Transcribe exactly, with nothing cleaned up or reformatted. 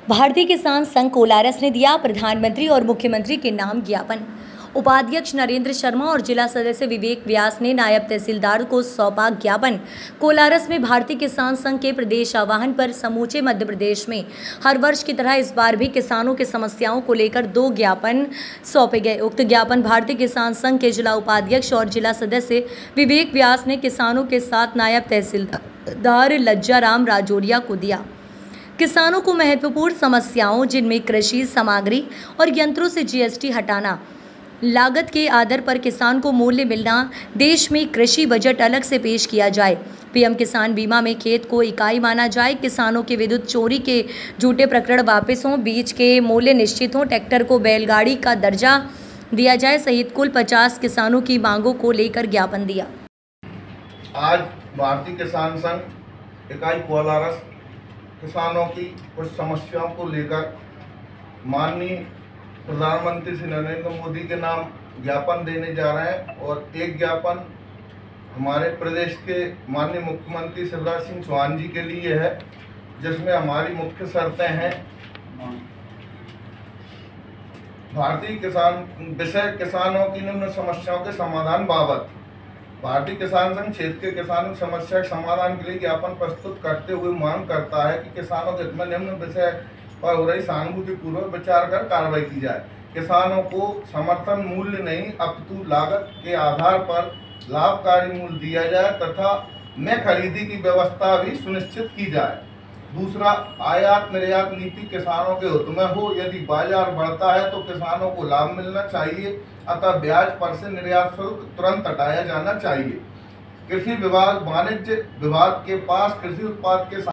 भारतीय किसान संघ कोलारस ने दिया प्रधानमंत्री और मुख्यमंत्री के नाम ज्ञापन। उपाध्यक्ष नरेंद्र शर्मा और जिला सदस्य विवेक व्यास ने नायब तहसीलदार को सौंपा ज्ञापन। कोलारस में भारतीय किसान संघ के प्रदेश आह्वान पर समूचे मध्य प्रदेश में हर वर्ष की तरह इस बार भी किसानों की समस्याओं को लेकर दो ज्ञापन सौंपे गए। उक्त ज्ञापन भारतीय किसान संघ के जिला उपाध्यक्ष और जिला सदस्य विवेक व्यास ने किसानों के साथ नायब तहसीलदार लज्जाराम राजौरिया को दिया। किसानों को महत्वपूर्ण समस्याओं जिनमें कृषि सामग्री और यंत्रों से जीएसटी हटाना, लागत के आधार पर किसान को मूल्य मिलना, देश में कृषि बजट अलग से पेश किया जाए, पीएम किसान बीमा में खेत को इकाई माना जाए, किसानों के विद्युत चोरी के झूठे प्रकरण वापस हों, बीज के मूल्य निश्चित हों, ट्रैक्टर को बैलगाड़ी का दर्जा दिया जाए सहित कुल पचास किसानों की मांगों को लेकर ज्ञापन दिया। आज भारतीय किसान संघ इकाई कोलारस किसानों की कुछ समस्याओं को लेकर माननीय प्रधानमंत्री श्री नरेंद्र मोदी के नाम ज्ञापन देने जा रहे हैं और एक ज्ञापन हमारे प्रदेश के माननीय मुख्यमंत्री शिवराज सिंह चौहान जी के लिए है, जिसमें हमारी मुख्य शर्तें हैं। भारतीय किसान विषय किसानों की निम्न समस्याओं के समाधान बाबत भारतीय किसान संघ क्षेत्र के किसानों की समस्या के समाधान के लिए ज्ञापन प्रस्तुत करते हुए मांग करता है कि किसानों के हित में निम्न विषय पर हो रही सहानुभूति पूर्वक विचार कर कार्रवाई की जाए। किसानों को समर्थन मूल्य नहीं अपितु लागत के आधार पर लाभकारी मूल्य दिया जाए तथा में खरीदी की व्यवस्था भी सुनिश्चित की जाए। दूसरा, आयात निर्यात नीति किसानों के हित में हो। यदि बाजार बढ़ता है तो किसानों को लाभ मिलना चाहिए, अतः ब्याज पर से निर्यात शुल्क तुरंत हटाया जाना चाहिए। कृषि विभाग वाणिज्य विभाग के पास कृषि उत्पाद के